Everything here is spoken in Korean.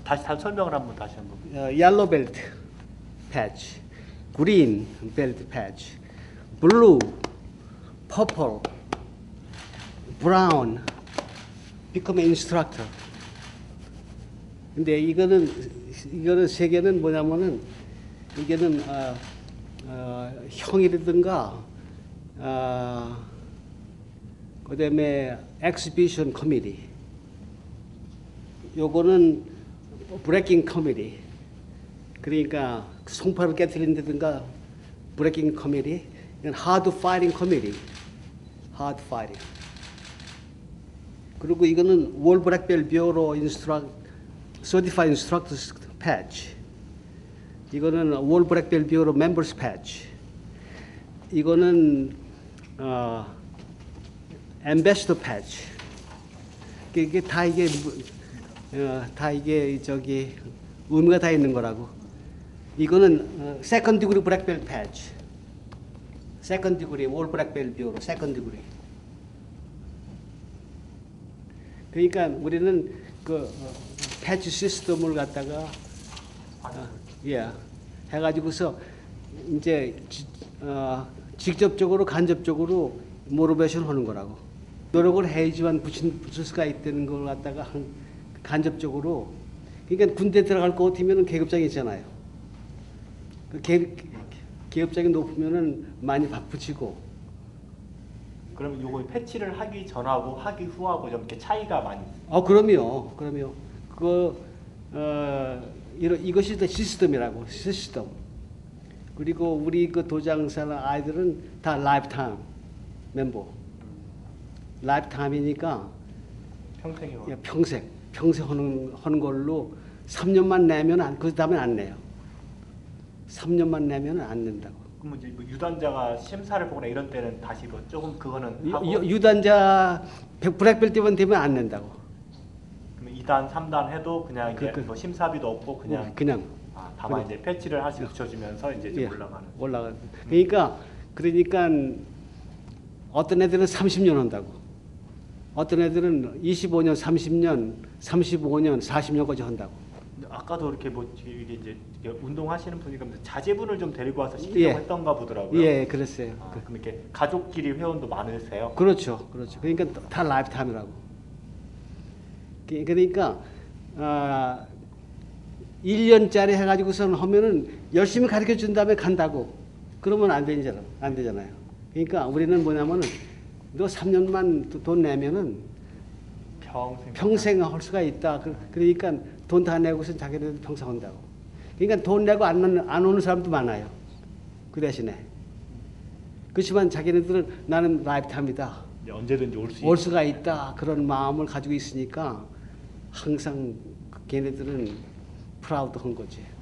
다시 설명을 다시 한번. yellow belt patch, green belt patch, blue, purple, brown, become an instructor. 근데 이거는 세 개는 뭐냐면은 이게는 형이라든가 그다음에 exhibition committee. 요거는 브레이킹 커미티. 그러니까 송파를 깨뜨린다든가 브레이킹 커미티. 이건 하드 파이팅 커미티. 하드 파이팅. 그리고 이거는 월 블랙벨 뷰로 서티파이드 인스트럭터스 패치. 이거는 월 블랙벨 뷰로 멤버스 패치. 이거는 엠베스더 패치. 이게 다 이게 저기 의미가 다 있는 거라고. 이거는 세컨드 디그리 블랙벨 패치. 세컨드 디그리 월 블랙벨 뷰로 세컨드 디그리. 그러니까 우리는 그 패치 시스템을 갖다가 해가지고서 이제 직접적으로 간접적으로 모티베이션 하는 거라고. 노력을 해야지만 붙일 수가 있다는 걸 갖다가 간접적으로. 그러니까 군대 들어갈 것 같으면 계급장이 있잖아요. 그 계급장이 높으면은 많이 붙이고. 그러면 요거 패치를 하기 전하고 하기 후하고 좀 이렇게 차이가 많이. 그럼요. 이것이 시스템이라고. 시스템. 그리고 우리 그 도장사나 아이들은 다 라이프타임 멤버. 라이프타임이니까 평생이요. 평생 하는 걸로 3년만 내면 그 다음에 안 내요. 3년만 내면 안 낸다고. 그럼 이제 뭐 유단자가 심사를 보거나 이런 때는 다시 뭐 조금 그거는 하고. 유단자 블랙벨트만 되면 안 낸다고. 그럼 2단, 3단 해도 그냥 이제 뭐 심사비도 없고 그냥. 다만 이제 패치를 하시 붙여주면서 이제 올라가는. 그러니까 어떤 애들은 30년 한다고. 어떤 애들은 25년, 30년, 35년, 40년까지 한다고. 아까도 이렇게 뭐 이게 이제 운동하시는 분이 그럼 자제분을 좀 데리고 와서 시키려고 했던가 보더라고요. 예, 그랬어요. 그럼 이렇게 가족끼리 회원도 많으세요? 그렇죠. 그러니까 다 라이프타임이라고. 그러니까 1년짜리 해가지고선 하면은 열심히 가르쳐 준 다음에 간다고. 그러면 안 되잖아요. 그러니까 우리는 뭐냐면은 너 3년만 돈 내면은 평생 할 수가 있다. 그러니까 돈 다 내고서 자기네들 평생 한다고. 그러니까 돈 내고 안 오는 사람도 많아요. 그 대신에. 그렇지만 자기네들은 나는 라이프타임이다. 언제든지 올 수가 있다. 그런 마음을 가지고 있으니까 항상 걔네들은 프라우드 한 거지.